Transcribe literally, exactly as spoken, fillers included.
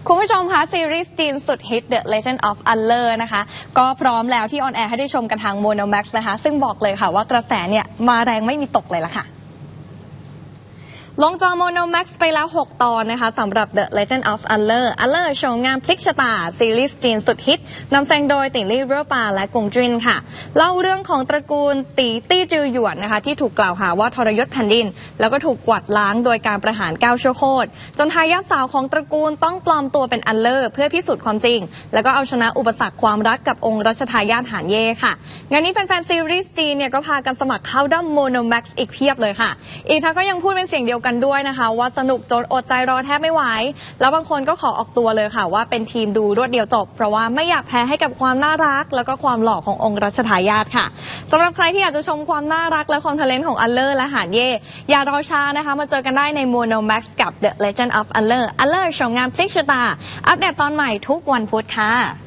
คุณผู้ชมคะซีรีส์จีนสุดฮิต The Legend of Aller นะคะก็พร้อมแล้วที่ออนแอร์ให้ได้ชมกันทาง Monomax นะคะซึ่งบอกเลยค่ะว่ากระแสเนี่ยมาแรงไม่มีตกเลยล่ะค่ะลงจอ Monomax ไปแล้วหกตอนนะคะสำหรับ The Legend of Aller Aller โฉมงามพลิกชะตาซีรีส์จีนสุดฮิตนำแสดงโดยติ่งลี่เร่อปาและกงจินค่ะเล่าเรื่องของตระกูลตีตี้จือหยวนนะคะที่ถูกกล่าวหาว่าทรยศแผ่นดินแล้วก็ถูกกวาดล้างโดยการประหารเก้าชั่วโคตรจนทายาทสาวของตระกูลต้องปลอมตัวเป็น Aller เพื่อพิสูจน์ความจริงแล้วก็เอาชนะอุปสรรคความรักกับองค์รัชทายาทหานเย่ค่ะงานนี้แฟนๆซีรีส์จีนเนี่ยก็พากันสมัครเข้าด้อม Monomax อีกเพียบเลยค่ะอีกทั้งก็ยังพูดเป็นเสียงเดียวกันด้วยนะคะว่าสนุกจนอดใจรอแทบไม่ไหวแล้วบางคนก็ขอออกตัวเลยค่ะว่าเป็นทีมดูรวดเดียวจบเพราะว่าไม่อยากแพ้ให้กับความน่ารักแล้วก็ความหล่อขององค์รัชทายาทค่ะสำหรับใครที่อยากจะชมความน่ารักและความทะเลนของ Aller และหานเย่อย่ารอช้านะคะมาเจอกันได้ใน Monomax กับ The Legend of Aller Aller โฉมงามพลิกชะตาอัปเดตตอนใหม่ทุกวันพุธค่ะ